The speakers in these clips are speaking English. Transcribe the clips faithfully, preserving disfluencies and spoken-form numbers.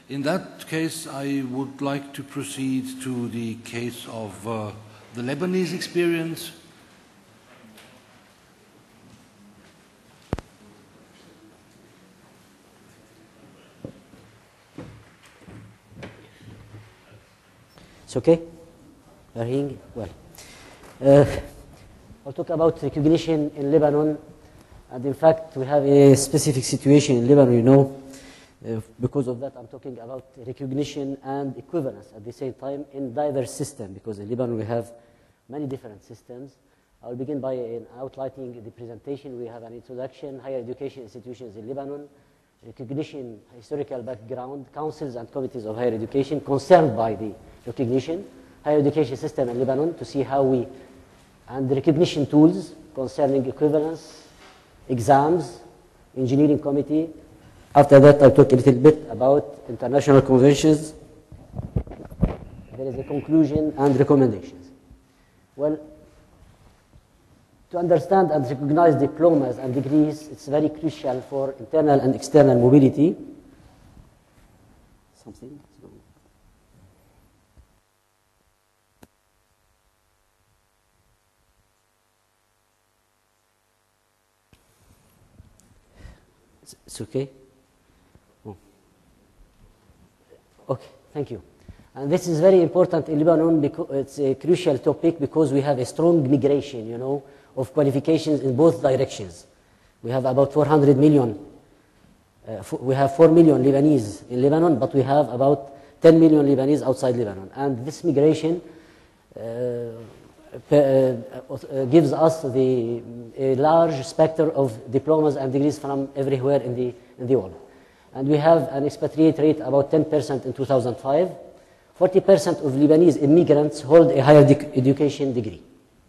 In that case, I would like to proceed to the case of uh, the Lebanese experience. It's okay? You're hearing well. Uh, I'll talk about recognition in Lebanon. And in fact, we have a specific situation in Lebanon, you know. Uh, because of that, I'm talking about recognition and equivalence at the same time in diverse systems, because in Lebanon we have many different systems. I'll begin by uh, outlining the presentation. We have an introduction, higher education institutions in Lebanon, recognition, historical background, councils and committees of higher education concerned by the recognition, higher education system in Lebanon to see how we, and recognition tools concerning equivalence, exams, engineering committee. After that, I'll talk a little bit about international conventions. There is a conclusion and recommendations. Well, to understand and recognize diplomas and degrees, it's very crucial for internal and external mobility. Something? It's okay? Oh. Okay, thank you. And this is very important in Lebanon because it's a crucial topic because we have a strong migration, you know, of qualifications in both directions. We have about four hundred million, uh, we have four million Lebanese in Lebanon, but we have about ten million Lebanese outside Lebanon. And this migration uh, uh, gives us the, a large spectrum of diplomas and degrees from everywhere in the, in the world. And we have an expatriate rate about ten percent in two thousand five. forty percent of Lebanese immigrants hold a higher education degree.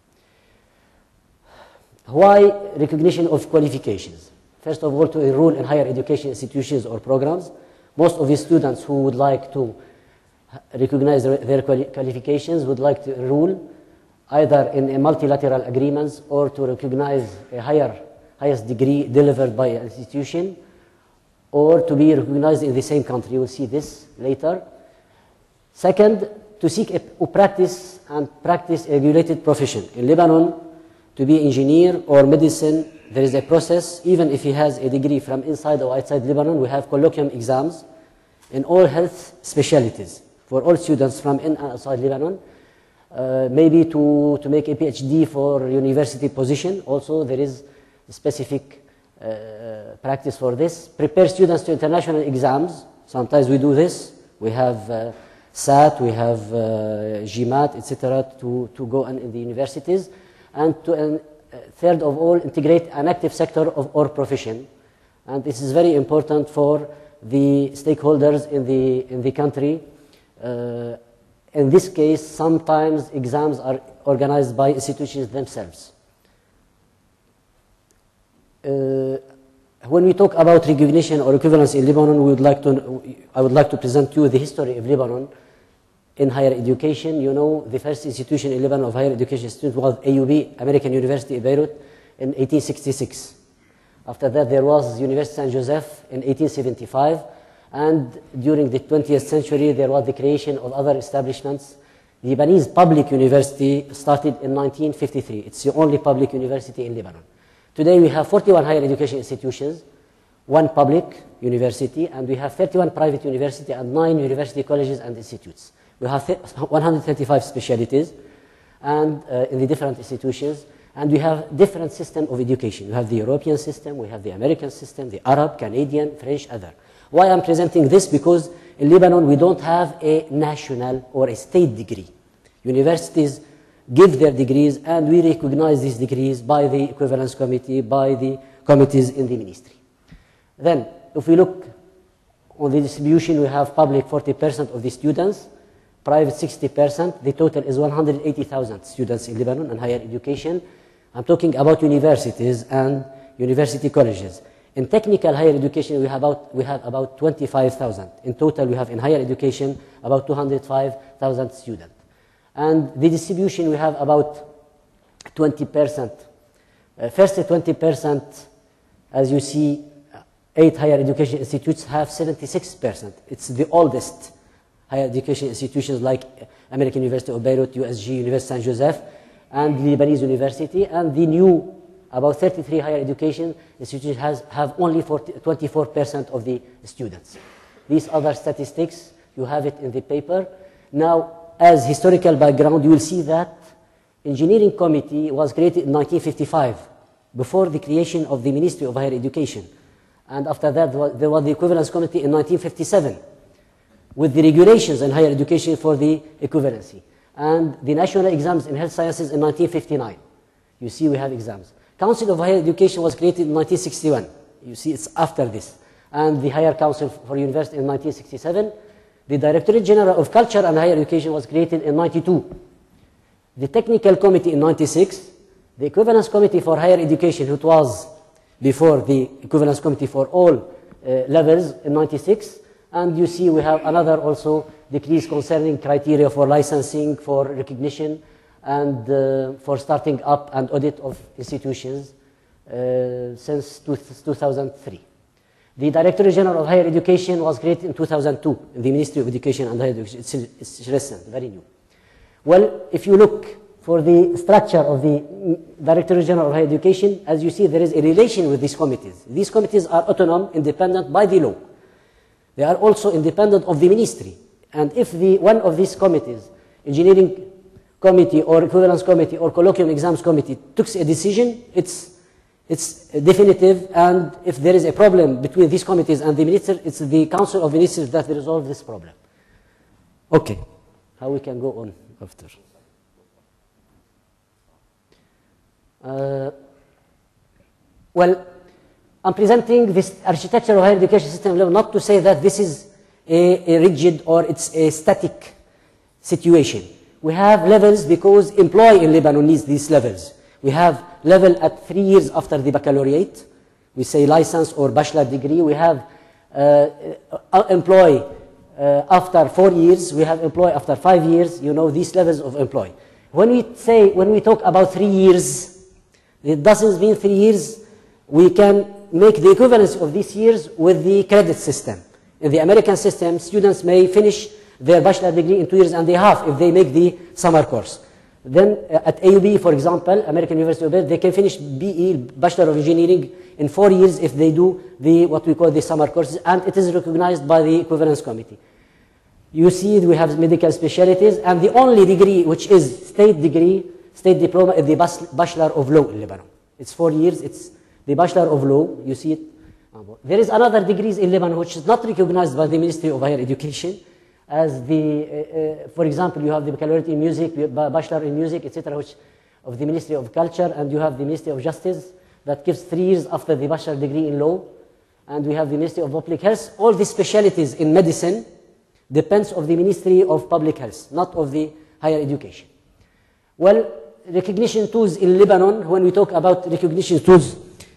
Why recognition of qualifications? First of all, to enroll in higher education institutions or programs. Most of the students who would like to recognize their qualifications would like to enroll either in a multilateral agreements or to recognize a higher, highest degree delivered by an institution or to be recognized in the same country. You will see this later. Second, to seek a practice and practice a regulated profession. In Lebanon, to be engineer or medicine, there is a process. Even if he has a degree from inside or outside Lebanon, we have colloquium exams in all health specialties for all students from in and outside Lebanon. Uh, maybe to, to make a PhD for university position, also there is a specific uh, practice for this. Prepare students to international exams. Sometimes we do this. We have uh, S A T, we have uh, GMAT, et cetera, to, to go in, in the universities. And to, uh, third of all, integrate an active sector of our profession. And this is very important for the stakeholders in the, in the country. Uh, in this case, sometimes exams are organized by institutions themselves. Uh, when we talk about recognition or equivalence in Lebanon, we would like to, I would like to present to you the history of Lebanon in higher education. You know, the first institution in Lebanon of higher education students was A U B, American University in Beirut, in eighteen sixty-six. After that, there was University Saint Joseph in eighteen seventy-five. And during the twentieth century, there was the creation of other establishments. The Lebanese Public University started in nineteen fifty-three. It's the only public university in Lebanon. Today, we have forty-one higher education institutions, one public university, and we have thirty-one private universities and nine university colleges and institutes. We have one hundred thirty-five specialties and, uh, in the different institutions, and we have different systems of education. We have the European system, we have the American system, the Arab, Canadian, French, other. Why I'm presenting this? Because in Lebanon, we don't have a national or a state degree. Universities give their degrees, and we recognize these degrees by the equivalence committee, by the committees in the ministry. Then, if we look on the distribution, we have public forty percent of the students, private sixty percent. The total is one hundred eighty thousand students in Lebanon and higher education. I'm talking about universities and university colleges. In technical higher education, we have about, we have about twenty-five thousand. In total, we have in higher education about two hundred five thousand students. And the distribution, we have about twenty percent. Uh, first twenty percent, as you see, eight higher education institutes have seventy-six percent. It's the oldest higher education institutions like American University of Beirut, U S G, University Saint Joseph, and Lebanese University. And the new, about thirty-three higher education institutions has, have only twenty-four percent of the students. These other statistics, you have it in the paper. Now, as historical background, you will see that Engineering Committee was created in nineteen fifty-five, before the creation of the Ministry of Higher Education. And after that, there was the Equivalence Committee in nineteen fifty-seven, with the regulations in higher education for the equivalency. And the national exams in health sciences in nineteen fifty-nine. You see, we have exams. Council of Higher Education was created in nineteen sixty-one. You see, it's after this. And the Higher Council for University in nineteen sixty-seven. The Directorate General of Culture and Higher Education was created in ninety-two. The Technical Committee in ninety-six. The Equivalence Committee for Higher Education, which was before the Equivalence Committee for all uh, levels, in ninety-six. And you see we have another also decrease concerning criteria for licensing, for recognition, and uh, for starting up and audit of institutions uh, since two thousand three. The Directorate General of Higher Education was created in two thousand two in the Ministry of Education and Higher Education. It's, it's recent, very new. Well, if you look for the structure of the Directorate General of Higher Education, as you see, there is a relation with these committees. These committees are autonomous, independent by the law. They are also independent of the ministry. And if the, one of these committees, Engineering Committee or Equivalence Committee or Colloquium Exams Committee, took a decision, it's, it's definitive, and if there is a problem between these committees and the minister, it's the Council of Ministers that will resolve this problem. Okay, how we can go on after? Uh, well, I'm presenting this architecture of higher education system level not to say that this is a, a rigid or it's a static situation. We have levels because employee in Lebanon needs these levels. We have level at three years after the baccalaureate. We say license or bachelor degree. We have uh, uh, employee uh, after four years. We have employee after five years. You know, these levels of employee. When we say, when we talk about three years, it doesn't mean three years. We can make the equivalence of these years with the credit system. In the American system, students may finish their bachelor degree in two years and a half if they make the summer course. Then uh, at A U B, for example, American University of Beirut, they can finish B E, Bachelor of Engineering, in four years if they do the what we call the summer courses, and it is recognized by the Equivalence Committee. You see, we have medical specialties, and the only degree which is state degree, state diploma, is the Bachelor of Law in Lebanon. It's four years. It's the Bachelor of Law. You see it. There is another degrees in Lebanon which is not recognized by the Ministry of Higher Education, as the, uh, uh, for example, you have the baccalaureate in music, bachelor in music, et cetera, which of the Ministry of Culture, and you have the Ministry of Justice that gives three years after the bachelor degree in law, and we have the Ministry of Public Health. All these specialties in medicine depends of the Ministry of Public Health, not of the higher education. Well, recognition tools in Lebanon, when we talk about recognition tools,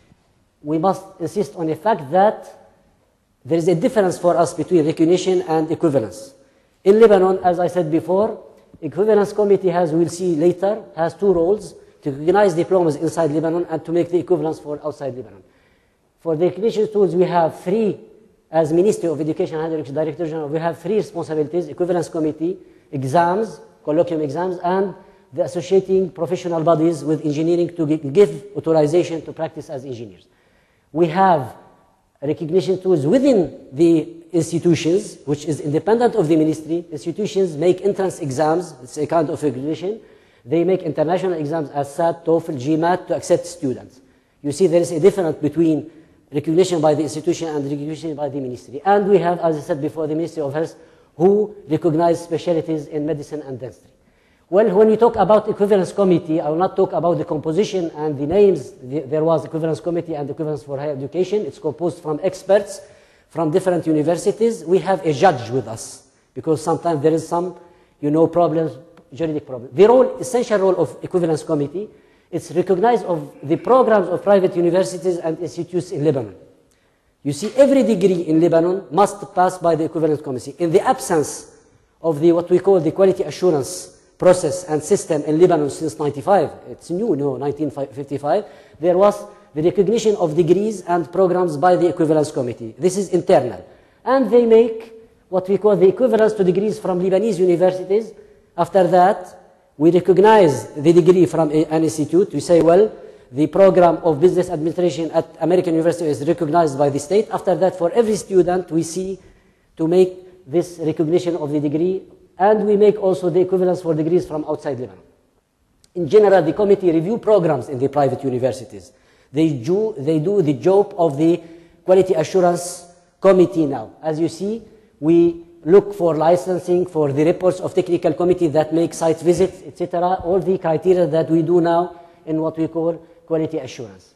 we must insist on the fact that there is a difference for us between recognition and equivalence. In Lebanon, as I said before, Equivalence Committee has, we'll see later, has two roles: to recognize diplomas inside Lebanon and to make the equivalence for outside Lebanon. For the recognition tools, we have three, as Ministry of Education and Director General, we have three responsibilities: Equivalence Committee, exams, colloquium exams, and the associating professional bodies with engineering to give authorization to practice as engineers. We have recognition tools within the institutions, which is independent of the ministry. Institutions make entrance exams. It's a kind of recognition. They make international exams as S A T, TOEFL, GMAT to accept students. You see, there is a difference between recognition by the institution and recognition by the ministry. And we have, as I said before, the Ministry of Health, who recognize specialties in medicine and dentistry. Well, when we talk about Equivalence Committee, I will not talk about the composition and the names. There was Equivalence Committee and Equivalence for Higher Education. It's composed from experts from different universities. We have a judge with us because sometimes there is some, you know, problems, juridic problems. The role, essential role of Equivalence Committee, it's recognized of the programs of private universities and institutes in Lebanon. You see, every degree in Lebanon must pass by the Equivalence Committee. In the absence of the what we call the quality assurance process and system in Lebanon since ninety-five, it's new, no, nineteen fifty-five, there was the recognition of degrees and programs by the Equivalence Committee. This is internal. And they make what we call the equivalence to degrees from Lebanese universities. After that, we recognize the degree from a, an institute. We say, well, the program of business administration at American University is recognized by the state. After that, for every student, we see to make this recognition of the degree, and we make also the equivalence for degrees from outside Lebanon. In general, the committee review programs in the private universities. They do, they do the job of the quality assurance committee now. As you see, we look for licensing, for the reports of technical committee that make site visits, et cetera. All the criteria that we do now in what we call quality assurance.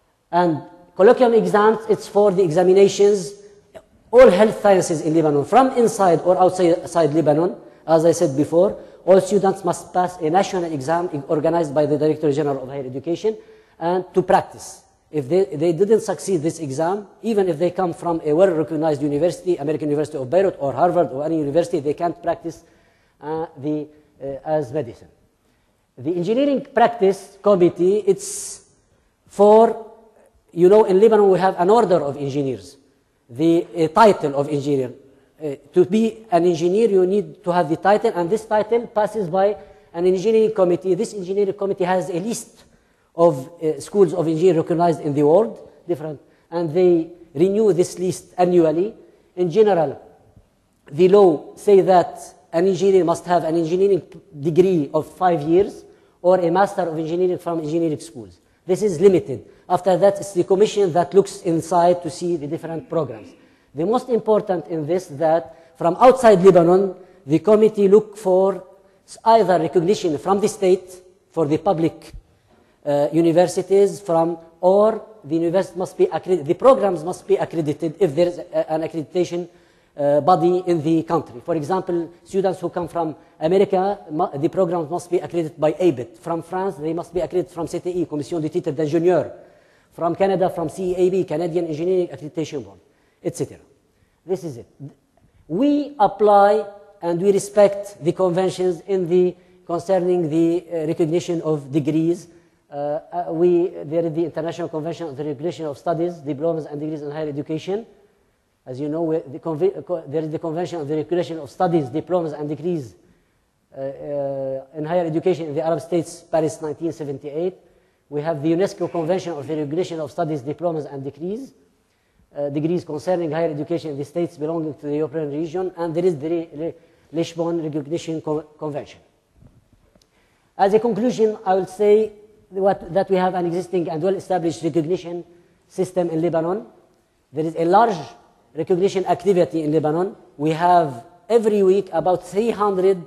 And colloquium exams, it's for the examinations, all health sciences in Lebanon, from inside or outside, outside Lebanon. As I said before, all students must pass a national exam organized by the Director General of Higher Education and to practice. If they, they didn't succeed this exam, even if they come from a well-recognized university, American University of Beirut or Harvard or any university, they can't practice uh, the, uh, as medicine. The engineering practice committee, it's for, you know, in Lebanon we have an order of engineers, the uh, title of engineer. Uh, to be an engineer, you need to have the title, and this title passes by an engineering committee. This engineering committee has a list of uh, schools of engineering recognized in the world, different, and they renew this list annually. In general, the law say that an engineer must have an engineering degree of five years or a master of engineering from engineering schools. This is limited. After that, it's the commission that looks inside to see the different programs. The most important in this that from outside Lebanon, the committee look for either recognition from the state for the public uh, universities, from or the university must be accredited. The programs must be accredited if there is a, an accreditation uh, body in the country. For example, students who come from America, the programs must be accredited by A B I T. From France, they must be accredited from C T I, Commission de titre d'ingénieur. From Canada, from C E A B, Canadian Engineering Accreditation Board, et cetera. This is it. We apply and we respect the conventions in the concerning the uh, recognition of degrees. Uh, uh, we, there is the International Convention on the Recognition of Studies, Diplomas and Degrees in Higher Education. As you know, we, the co there is the Convention on the Recognition of Studies, Diplomas and Degrees uh, uh, in Higher Education in the Arab States, Paris nineteen seventy-eight. We have the UNESCO Convention on the Recognition of Studies, Diplomas and Degrees, uh, degrees concerning higher education in the states belonging to the European region, and there is the Lisbon Recognition Co Convention. As a conclusion, I will say what, that we have an existing and well-established recognition system in Lebanon. There is a large recognition activity in Lebanon. We have every week about three hundred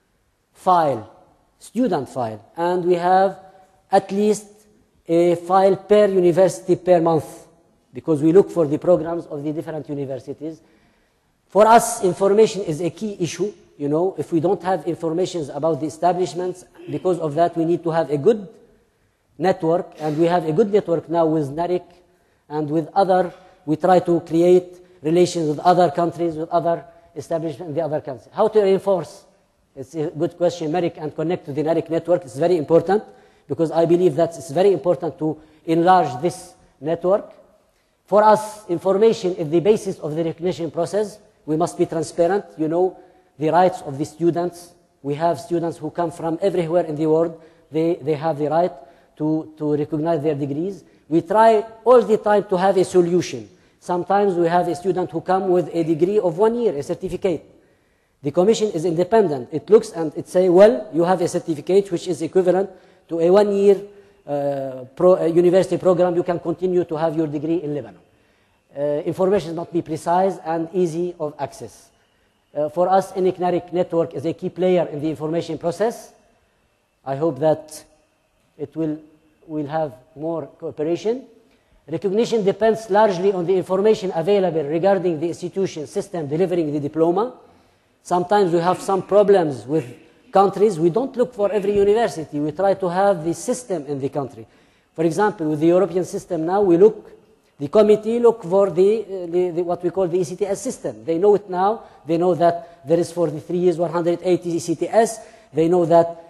file, student file, and we have at least a file per university per month, because we look for the programs of the different universities. For us, information is a key issue. You know, if we don't have information about the establishments, because of that we need to have a good network, and we have a good network now with NARIC and with other, we try to create relations with other countries, with other establishments in the other countries. How to reinforce? It's a good question. NARIC and connect to the NARIC network is very important, because I believe that it's very important to enlarge this network. For us, information is the basis of the recognition process. We must be transparent. You know, the rights of the students. We have students who come from everywhere in the world. They, they have the right to, to recognize their degrees. We try all the time to have a solution. Sometimes we have a student who comes with a degree of one year, a certificate. The commission is independent. It looks and it says, well, you have a certificate which is equivalent to a one-year uh, pro, uh, university program. You can continue to have your degree in Lebanon. Uh, information must be precise and easy of access. Uh, for us, N I C NARIC network is a key player in the information process. I hope that it will will have more cooperation. Recognition depends largely on the information available regarding the institution system delivering the diploma. Sometimes we have some problems with countries. We don't look for every university. We try to have the system in the country. For example, with the European system now, we look, the committee look for the, uh, the, the what we call the E C T S system. They know it now. They know that there is for the three years one hundred eighty E C T S. They know that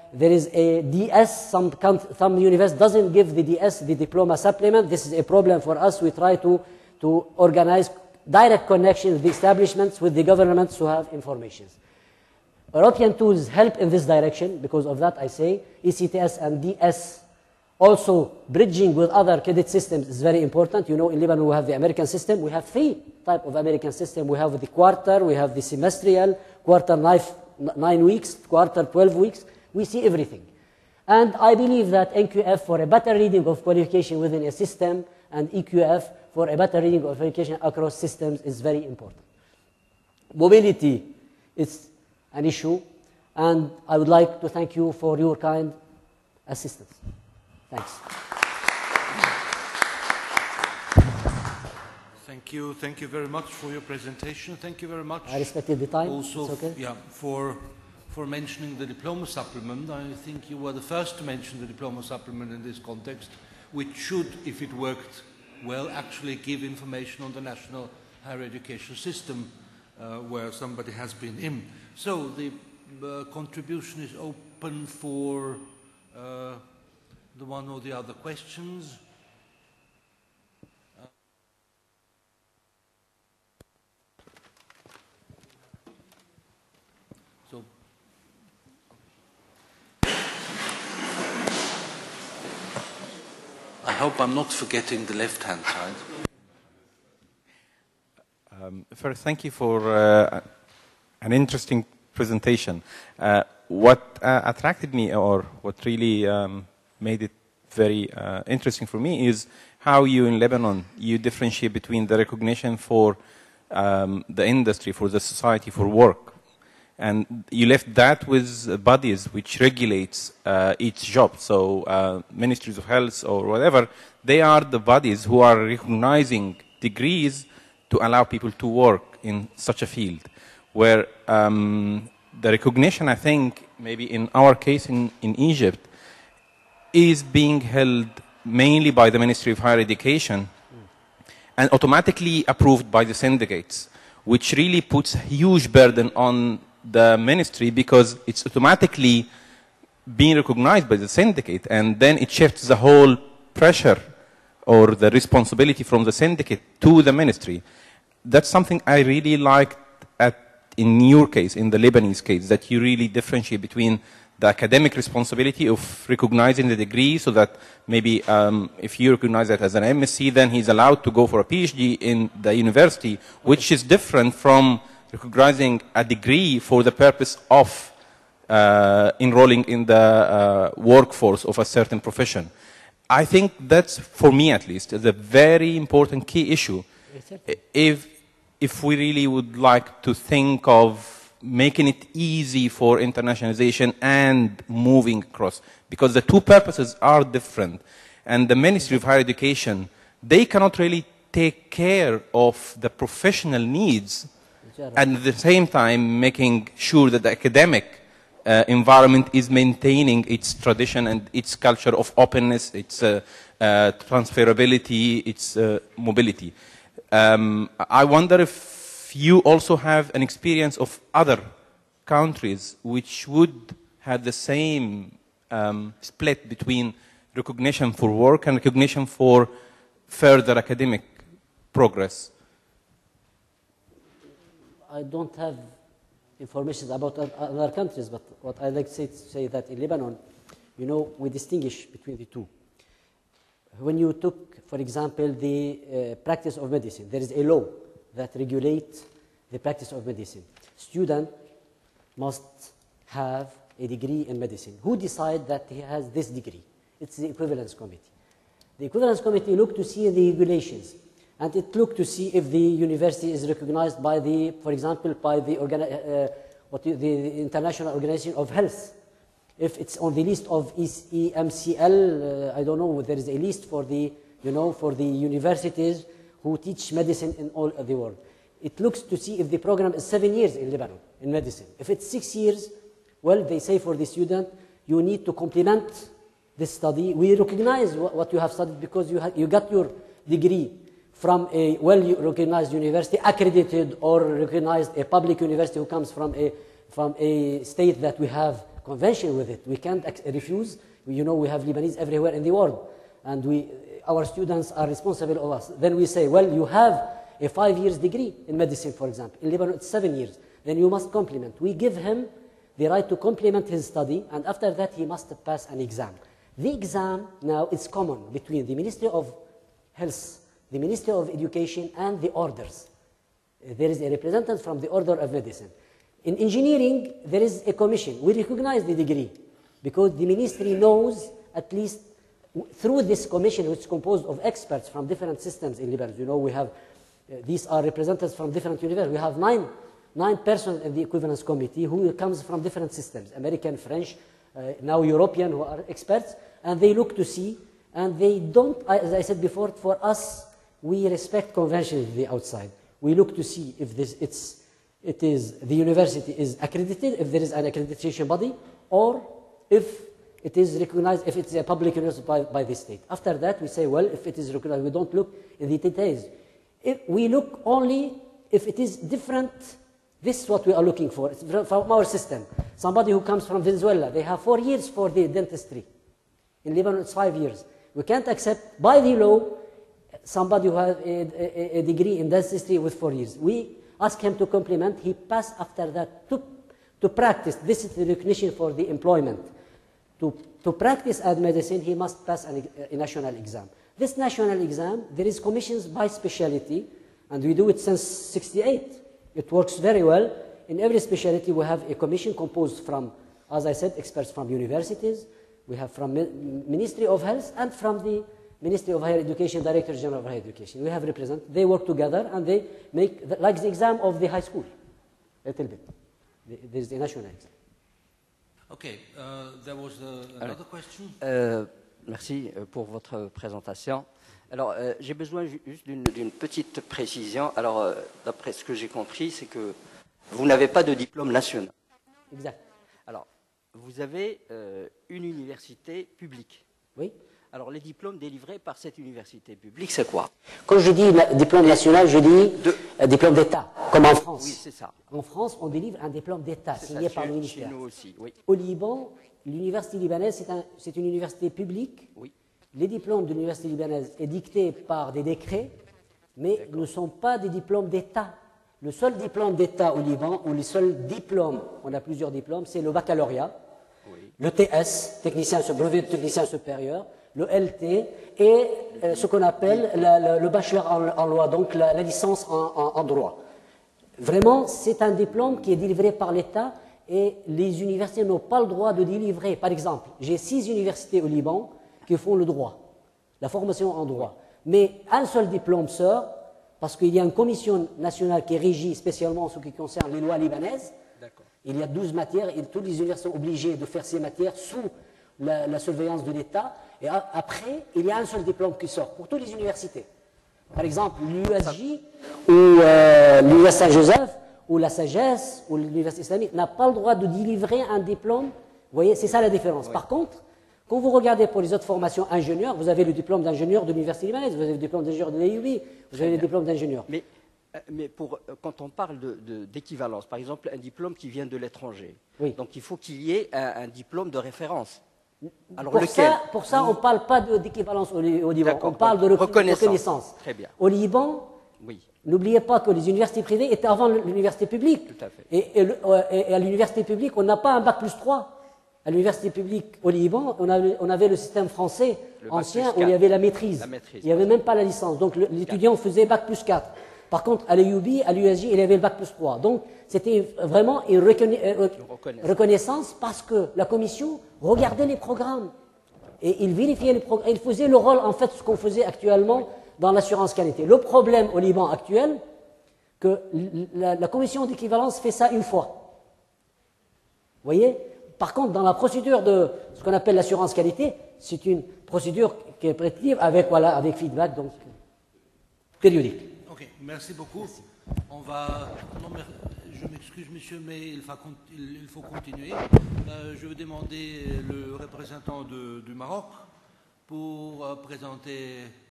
there is a D S, some, some university doesn't give the D S, the diploma supplement. This is a problem for us. We try to, to organize direct connections with the establishments, with the governments who have information. European tools help in this direction. Because of that, I say E C T S and D S also bridging with other credit systems is very important. You know, in Lebanon we have the American system. We have three types of American system. We have the quarter, we have the semestrial, quarter nine, nine weeks, quarter twelve weeks. We see everything. And I believe that N Q F for a better reading of qualification within a system and E Q F for a better reading of qualification across systems is very important. Mobility is an issue, and I would like to thank you for your kind assistance. Thanks. Thank you. Thank you very much for your presentation. Thank you very much. I respected the time. Also, it's okay. yeah, for for mentioning the diploma supplement. I think you were the first to mention the diploma supplement in this context, which should, if it worked well, actually give information on the national higher education system uh, where somebody has been in. So the uh, contribution is open for uh, the one or the other questions. Uh, so, I hope I'm not forgetting the left-hand side. Um, first, thank you for uh, an interesting presentation. Uh, what uh, attracted me, or what really um, made it very uh, interesting for me, is how you in Lebanon, you differentiate between the recognition for um, the industry, for the society, for work. And you left that with bodies which regulates uh, each job. So uh, ministries of health or whatever, they are the bodies who are recognizing degrees to allow people to work in such a field. Where um, the recognition, I think, maybe in our case in, in Egypt, is being held mainly by the Ministry of Higher Education mm. and automatically approved by the syndicates, which really puts a huge burden on the ministry because it's automatically being recognized by the syndicate, and then it shifts the whole pressure or the responsibility from the syndicate to the ministry. That's something I really liked at, in your case, in the Lebanese case, that you really differentiate between the academic responsibility of recognizing the degree, so that maybe um, if you recognize that as an M S c, then he's allowed to go for a PhD in the university, which is different from recognizing a degree for the purpose of uh, enrolling in the uh, workforce of a certain profession. I think that's, for me at least, is a very important key issue. If, if we really would like to think of making it easy for internationalization and moving across, because the two purposes are different. And the Ministry of Higher Education, they cannot really take care of the professional needs and at the same time making sure that the academic uh, environment is maintaining its tradition and its culture of openness, its uh, uh, transferability, its uh, mobility. Um, I wonder if you also have an experience of other countries which would have the same um, split between recognition for work and recognition for further academic progress. I don't have information about other countries, but what I'd like to say, to say that in Lebanon, you know, we distinguish between the two. When you took, for example, the uh, practice of medicine, there is a law that regulates the practice of medicine. Student must have a degree in medicine. Who decides that he has this degree? It's the Equivalence Committee. The Equivalence Committee looked to see the regulations, and it looked to see if the university is recognized by the, for example, by the, uh, what the, the International Organization of Health. If it's on the list of E M C L, uh, I don't know, there is a list for the, you know, for the universities who teach medicine in all of the world. It looks to see if the program is seven years in Lebanon, in medicine. If it's six years, well, they say for the student, you need to complement this study. We recognize what, what you have studied because you, ha you got your degree from a well-recognized university, accredited or recognized, a public university who comes from a, from a state that we have convention with it. We can't refuse. You know, we have Lebanese everywhere in the world, and we, our students are responsible of us. Then we say, well, you have a five years degree in medicine, for example. In Lebanon, it's seven years. Then you must complement. We give him the right to complement his study, and after that, he must pass an exam. The exam now is common between the Ministry of Health, the Ministry of Education, and the orders. There is a representative from the Order of Medicine. In engineering, there is a commission. We recognize the degree because the ministry knows, at least through this commission, which is composed of experts from different systems in Lebanon. You know, we have, uh, these are representatives from different universities. We have nine, nine persons in the equivalence committee who comes from different systems, American, French, uh, now European, who are experts, and they look to see, and they don't, as I said before, for us, we respect conventions the outside. We look to see if this, it's, it is, the university is accredited, if there is an accreditation body, or if it is recognized, if it's a public university by, by the state. After that, we say, well, if it is recognized, we don't look in the details. If we look only if it is different. This is what we are looking for. It's from our system. Somebody who comes from Venezuela, they have four years for the dentistry. In Lebanon, it's five years. We can't accept, by the law, somebody who has a, a, a degree in dentistry with four years. We ask him to complement. He passed after that to, to practice. This is the recognition for the employment. To, to practice at medicine, he must pass an, a national exam. This national exam, there is commissions by specialty, and we do it since sixty-eight. It works very well. In every specialty, we have a commission composed from, as I said, experts from universities. We have from Ministry of Health and from the Ministry of Higher Education, Director General of Higher Education. We have representatives. They work together and they make, the, like the exam of the high school, a little bit. There is a national exam. Okay, uh, there was uh, another question. Euh, merci pour votre présentation. Alors, euh, j'ai besoin juste d'une petite précision. Alors, euh, d'après ce que j'ai compris, c'est que vous n'avez pas de diplôme national. Exact. Alors, vous avez euh, une université publique. Oui. Alors, les diplômes délivrés par cette université publique, c'est quoi? Quand je dis diplôme national, je dis de... euh, diplôme d'État, comme en France. Oui, c'est ça. En France, on délivre un diplôme d'État signé ça, par chez, le ministère. Chez nous aussi, oui. Au Liban, l'université libanaise, c'est un, une université publique. Oui. Les diplômes de l'université libanaise sont dictés par des décrets, mais ne sont pas des diplômes d'État. Le seul diplôme d'État au Liban, ou les seuls diplômes, on a plusieurs diplômes, c'est le baccalauréat, oui. Le T S, technicien, brevet de technicien supérieur, le L T et euh, ce qu'on appelle la, la, le bachelor en, en loi, donc la, la licence en, en, en droit. Vraiment, c'est un diplôme qui est délivré par l'État et les universités n'ont pas le droit de délivrer. Par exemple, j'ai six universités au Liban qui font le droit, la formation en droit. Mais un seul diplôme sort, parce qu'il y a une commission nationale qui régit spécialement en ce qui concerne les lois libanaises. Il y a douze matières et toutes les universités sont obligées de faire ces matières sous la, la surveillance de l'État. Et a, après, il y a un seul diplôme qui sort pour toutes les universités. Par exemple, l'U S J ou euh, l'Université Saint-Joseph ou la Sagesse ou l'Université islamique n'a pas le droit de délivrer un diplôme. Vous voyez, c'est ça la différence. Oui. Par contre, quand vous regardez pour les autres formations ingénieurs, vous avez le diplôme d'ingénieur de l'Université libanaise, vous avez le diplôme d'ingénieur de l'A U B, vous avez le diplôme d'ingénieur. Mais, mais pour, quand on parle d'équivalence, par exemple, un diplôme qui vient de l'étranger, oui. Donc il faut qu'il y ait un, un diplôme de référence. Alors pour, lequel ça, pour ça, on ne parle pas d'équivalence au, au Liban, on parle de reconnaissance. reconnaissance. Très bien. Au Liban, oui. N'oubliez pas que les universités privées étaient avant l'université publique. Tout à fait. Et, et, et à l'université publique, on n'a pas un bac plus trois. À l'université publique au Liban, on avait, on avait le système français le ancien où il y avait la maîtrise. La maîtrise il n'y avait même pas la licence. Donc l'étudiant faisait bac plus quatre. Par contre, à l'A U B, à l'U S J, il y avait le bac plus trois. Donc c'était vraiment une reconna reconnaissance. reconnaissance parce que la commission regardait les programmes. Et il vérifiait les programmes. Il faisait le rôle, en fait, ce qu'on faisait actuellement oui. dans l'assurance qualité. Le problème au Liban actuel, que la, la commission d'équivalence fait ça une fois. Vous voyez? Par contre, dans la procédure de ce qu'on appelle l'assurance qualité, c'est une procédure qui est prédictive avec, voilà, avec feedback donc, périodique. Ok, merci beaucoup. Merci. On va. Non, mais je m'excuse, monsieur, mais il faut, il faut continuer. Euh, je vais demander le représentant de, du Maroc pour euh, présenter